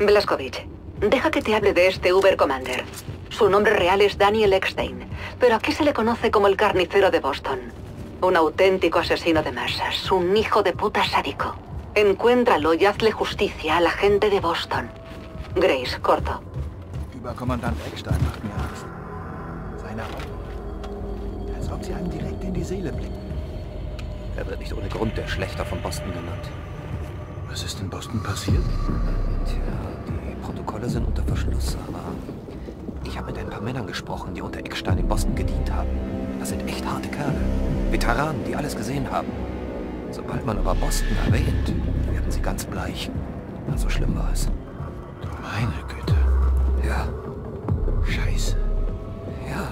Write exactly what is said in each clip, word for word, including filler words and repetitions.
Blazkowicz, deja que te hable de este Uber Commander. Su nombre real es Daniel Eckstein, pero aquí se le conoce como el carnicero de Boston. Un auténtico asesino de masas, un hijo de puta sádico. Encuéntralo y hazle justicia a la gente de Boston. Grace, corto. Überkommandant Eckstein macht mir Angst. Seine Augen, als ob sie einem direkt in die Seele blicken. Er wird nicht ohne Grund der Schlächter von Boston genannt. Was ist in Boston passiert? Tja, die Protokolle sind unter Verschluss, aber ich habe mit ein paar Männern gesprochen, die unter Eckstein in Boston gedient haben. Das sind echt harte Kerle. Veteranen, die alles gesehen haben. Sobald man aber Boston erwähnt, werden sie ganz bleich. Na, so schlimm war es. Du meine Güte. Ja. Scheiße. Ja.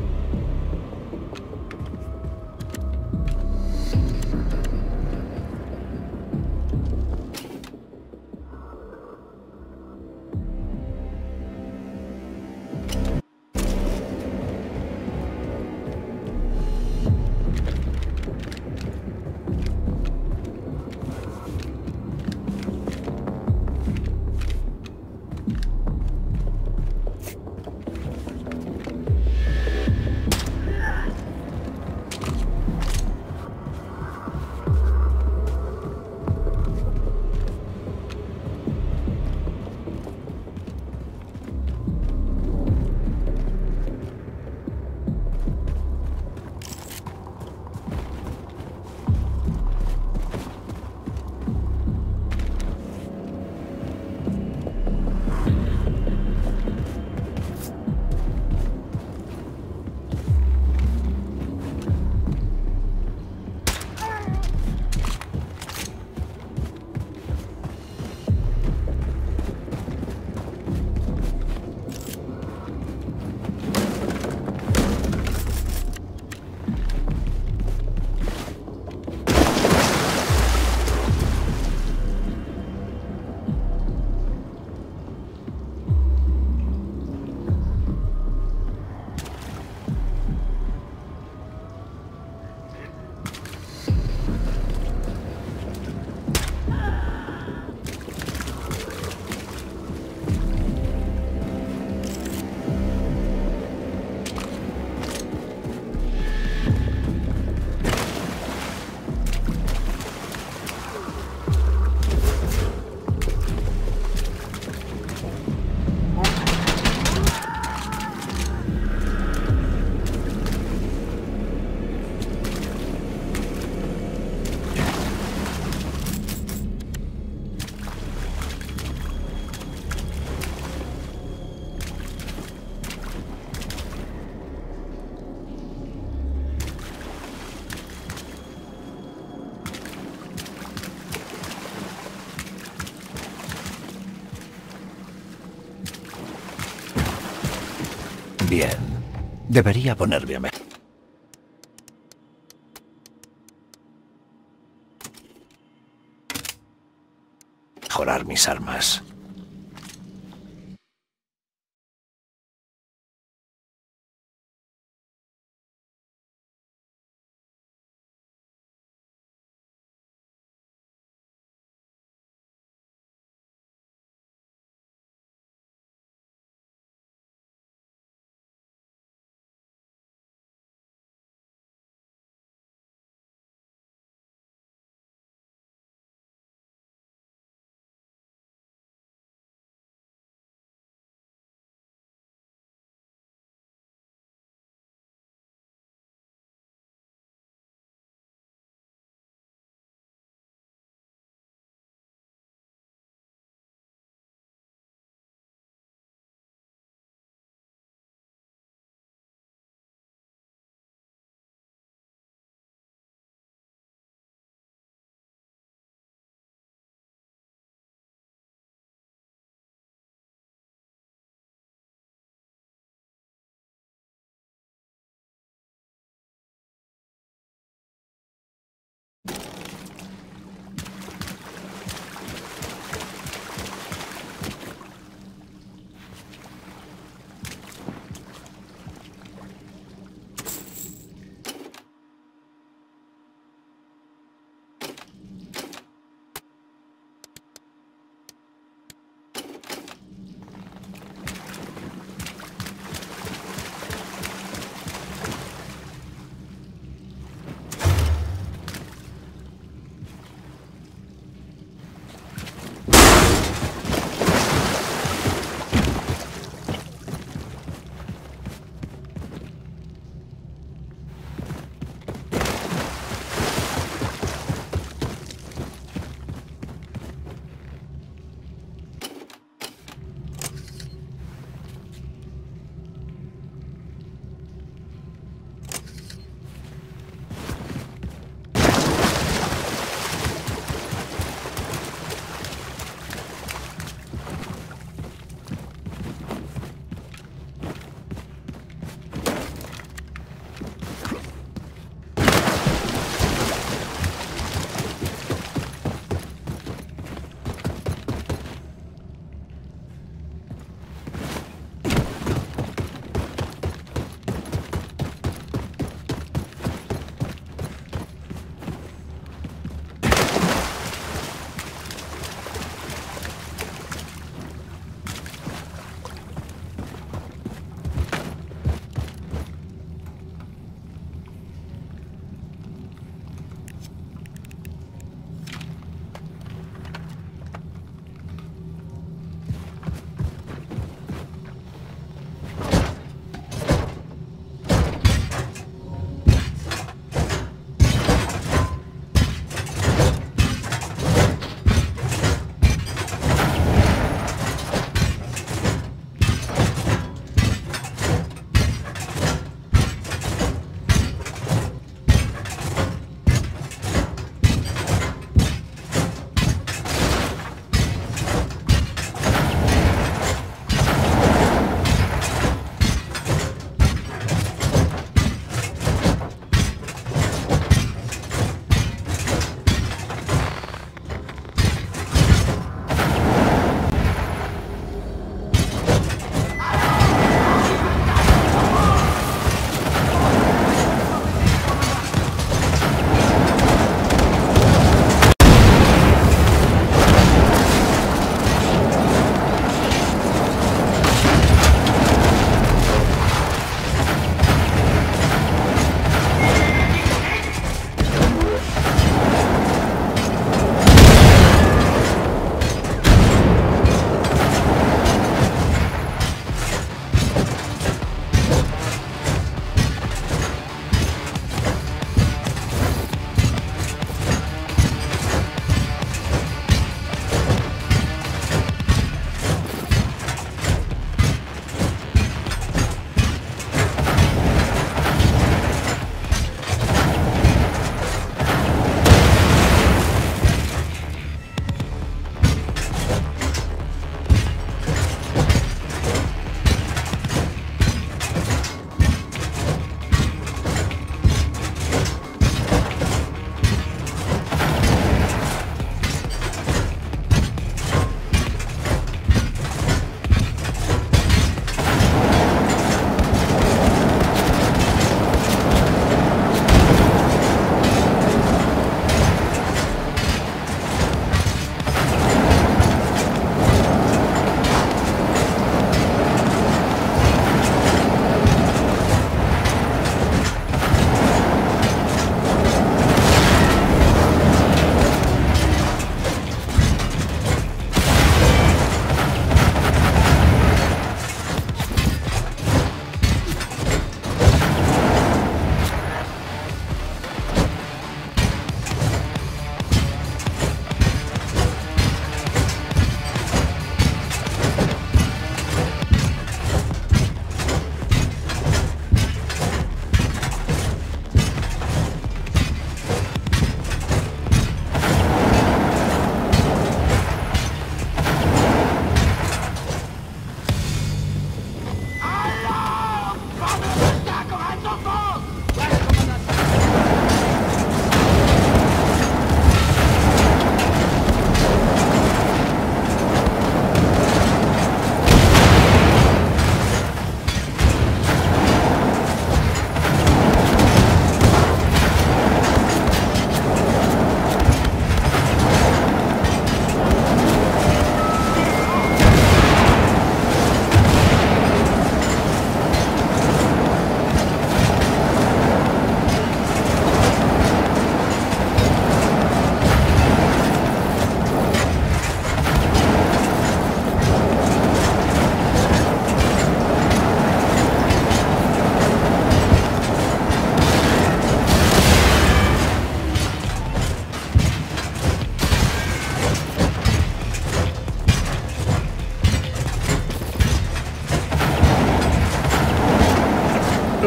Bien. Debería ponerme a mejorar mis armas.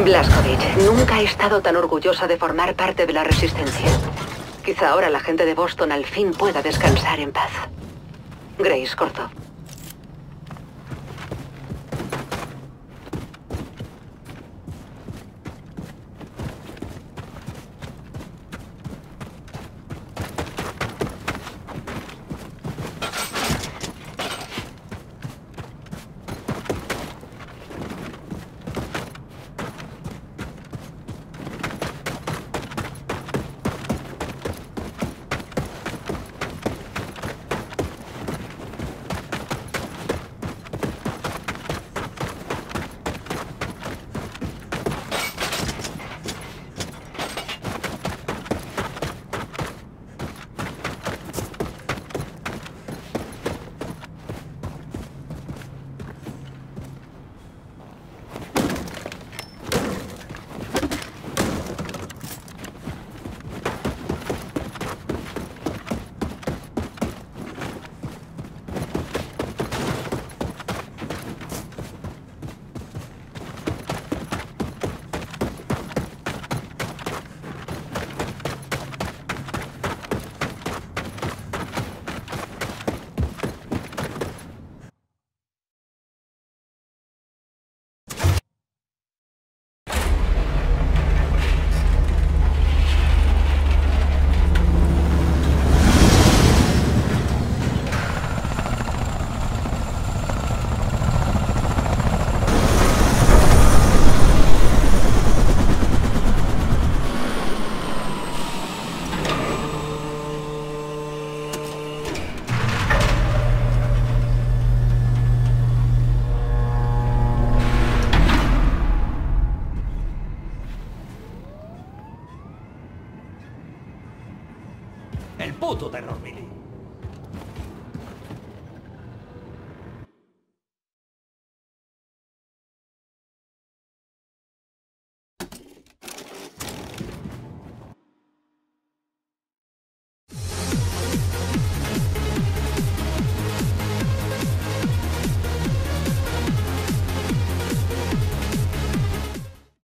Blazkowicz, nunca he estado tan orgullosa de formar parte de la Resistencia. Quizá ahora la gente de Boston al fin pueda descansar en paz. Grace cortó.